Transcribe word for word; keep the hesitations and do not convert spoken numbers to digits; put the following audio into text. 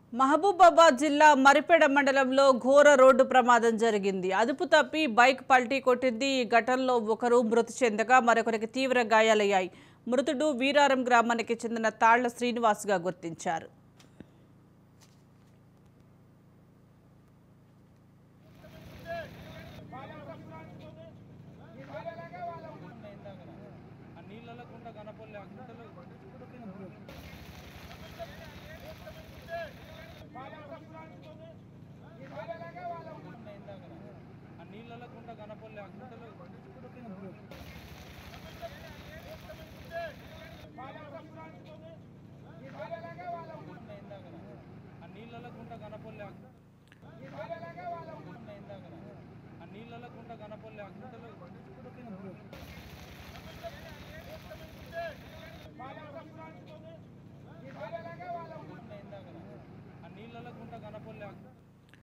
మహబూబాబాద్ జిల్లా మరిపెడ మండలంలో ఘోర రోడ్డు ప్రమాదం జరిగింది. అదుపు తప్పి బైక్ పల్టీ కొట్టింది. ఈ ఘటనలో ఒకరు మృతి చెందగా మరొకరికి తీవ్ర గాయాలయ్యాయి. మృతుడు వీరారం గ్రామానికి చెందిన తాళ్ల శ్రీనివాస్గా గుర్తించారు. నీళ్ళ కనపల్లె